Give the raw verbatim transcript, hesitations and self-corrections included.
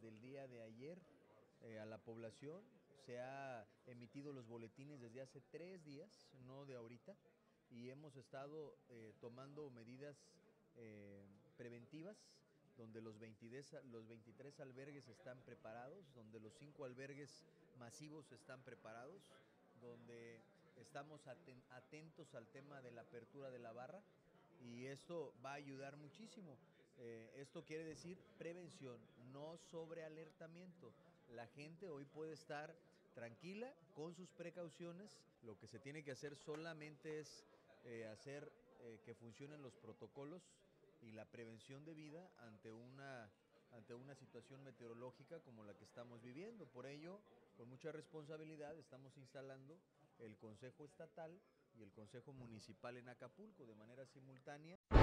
desde el día de ayer eh, a la población. Se ha emitido los boletines desde hace tres días, no de ahorita, y hemos estado eh, tomando medidas eh, preventivas, donde los veintitrés, los veintitrés albergues están preparados, donde los cinco albergues masivos están preparados, donde estamos atentos al tema de la apertura de la barra, y esto va a ayudar muchísimo. Eh, esto quiere decir prevención, no sobrealertamiento. La gente hoy puede estar tranquila con sus precauciones. Lo que se tiene que hacer solamente es eh, hacer eh, que funcionen los protocolos y la prevención de vida ante una, ante una situación meteorológica como la que estamos viviendo. Por ello, con mucha responsabilidad, estamos instalando el Consejo Estatal y el Consejo Municipal en Acapulco de manera simultánea.